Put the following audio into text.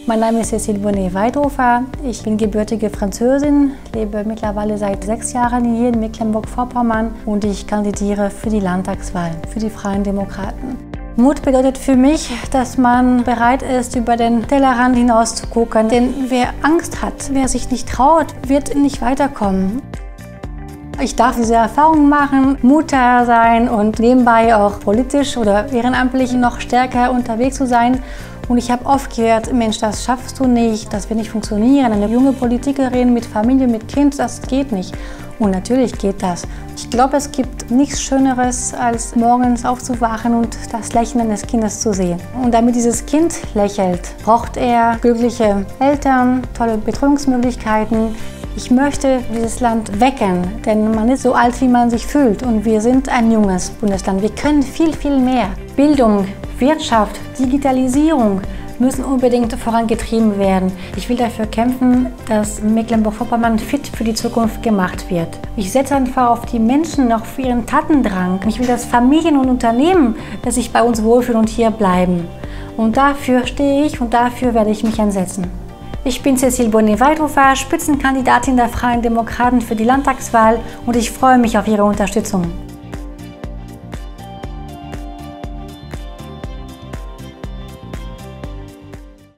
Mein Name ist Cécile Bonnet-Weidhofer. Ich bin gebürtige Französin, lebe mittlerweile seit 6 Jahren hier in Mecklenburg-Vorpommern und ich kandidiere für die Landtagswahl, für die Freien Demokraten. Mut bedeutet für mich, dass man bereit ist, über den Tellerrand hinaus zu gucken. Denn wer Angst hat, wer sich nicht traut, wird nicht weiterkommen. Ich darf diese Erfahrung machen, Mutter sein und nebenbei auch politisch oder ehrenamtlich noch stärker unterwegs zu sein. Und ich habe oft gehört, Mensch, das schaffst du nicht, das wird nicht funktionieren. Eine junge Politikerin mit Familie, mit Kind, das geht nicht. Und natürlich geht das. Ich glaube, es gibt nichts Schöneres, als morgens aufzuwachen und das Lächeln eines Kindes zu sehen. Und damit dieses Kind lächelt, braucht er glückliche Eltern, tolle Betreuungsmöglichkeiten. Ich möchte dieses Land wecken, denn man ist so alt, wie man sich fühlt. Und wir sind ein junges Bundesland. Wir können viel, viel mehr. Bildung, Wirtschaft, Digitalisierung müssen unbedingt vorangetrieben werden. Ich will dafür kämpfen, dass Mecklenburg-Vorpommern fit für die Zukunft gemacht wird. Ich setze einfach auf die Menschen, auf ihren Tatendrang. Ich will, dass Familien und Unternehmen, dass sich bei uns wohlfühlen und hier bleiben. Und dafür stehe ich und dafür werde ich mich einsetzen. Ich bin Cécile Bonnet-Weidhofer, Spitzenkandidatin der Freien Demokraten für die Landtagswahl und ich freue mich auf Ihre Unterstützung.